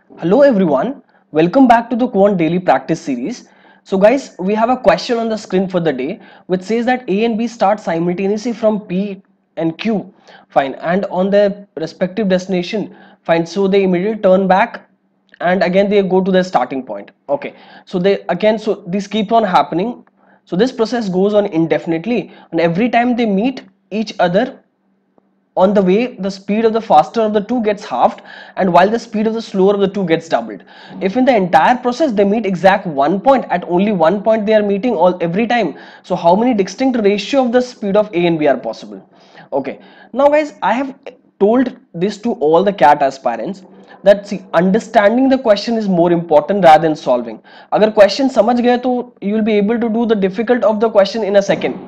Hello everyone, welcome back to the Quant Daily Practice series. So guys, we have a question on the screen for the day which says that A and B start simultaneously from P and Q, fine, and on their respective destination, fine. So they immediately turn back and again they go to their starting point. Okay, so this keeps on happening. So this process goes on indefinitely, and every time they meet each other on the way, the speed of the faster of the two gets halved, and while the speed of the slower of the two gets doubled. If in the entire process they meet exact one point, at only one point they are meeting all every time, so how many distinct ratio of the speed of A and B are possible? Okay, now guys, I have told this to all the CAT aspirants that see, understanding the question is more important rather than solving. अगर question समझ गए तो you will be able to do the difficult of the question in a second,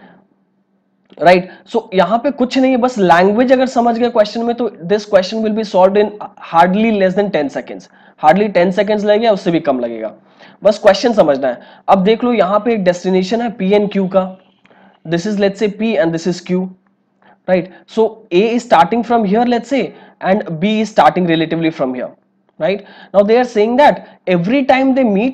right. So यहाँ पे कुछ नहीं है, बस लैंग्वेज अगर समझ गए क्वेश्चन में तो this question will be solved in hardly less than 10 seconds. Hardly 10 seconds लगेगा, उससे भी कम लगेगा. बस क्वेश्चन समझना है. अब देख लो, यहाँ पे एक डेस्टिनेशन है पी एंड क्यू का. This is let's say P and this is Q, right? So A is starting from here, let's say, and B is starting relatively from here, right? Now they are saying that every time they meet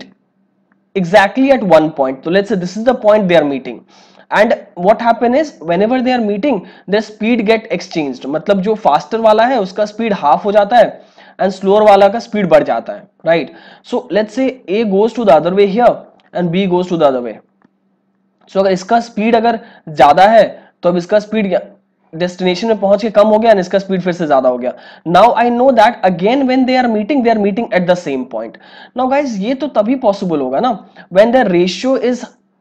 exactly at one point, so let's say this is the point they are meeting, and what happen is whenever they are meeting their speed get exchanged. मतलब जो faster वाला है उसका speed half हो जाता है and slower वाला का speed बढ़ जाता है, right? So let's say A goes to the other way here and B goes to the other way. So अगर इसका स्पीड अगर ज्यादा है तो अब इसका स्पीड डेस्टिनेशन में पहुंच के कम हो गया और इसका स्पीड फिर से ज्यादा हो गया. Now I know that again when they are meeting at the same point. Now guys, ये तो तभी पॉसिबल होगा ना when the ratio is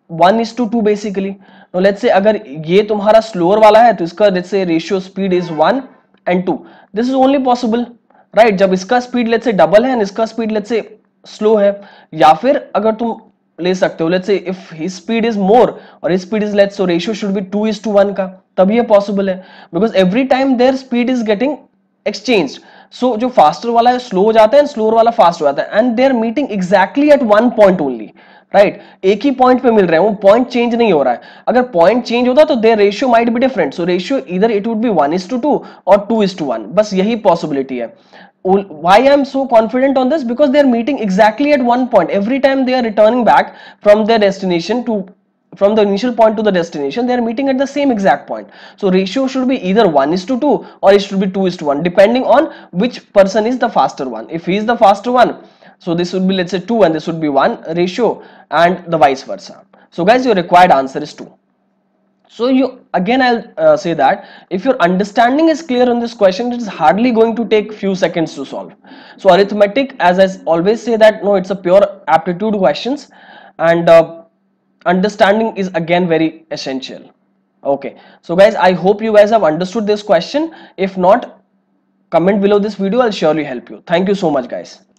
1:2 basically. No let's say अगर ये तुम्हारा स्लोअर वाला है तो इसका let's say ratio speed is 1 and 2. This is only possible, right, जब इसका स्पीड लेट्स से डबल है और इसका स्पीड लेट्स से स्लो है. या फिर अगर तुम ले सकते हो let's say if his speed is more और his speed is less, so ratio should be 2:1 का, तभी ये पॉसिबल है. Because every time their speed is getting exchanged. So जो फास्टर वाला है स्लो हो जाता है एंड स्लोअर वाला फास्ट हो जाता है, and they are meeting exactly at one point only, right. एक ही पॉइंट पे मिल रहे हैं, वो पॉइंट चेंज नहीं हो रहा है. अगर पॉइंट चेंज होता तो their ratio might be different. So ratio इधर इट वुड बी 1:2 और 2:1. बस यही पॉसिबिलिटी है. Why I am so confident on this? Because they are meeting exactly at one point. Every time they are returning back from their destination to from the initial point to the destination, they are meeting at the same exact point. So ratio should be either 1:2 or it should be 2:1, depending on which person is the faster one. If he is the faster one, so this would be let's say 2 and this would be 1 ratio, and the vice versa. So guys, your required answer is 2. So you again I'll say that if your understanding is clear on this question, it is hardly going to take few seconds to solve. So arithmetic, as I always say that no, it's a pure aptitude questions, and understanding is again very essential. Okay, so guys, I hope you guys have understood this question. If not, comment below this video, I'll surely help you. Thank you so much guys.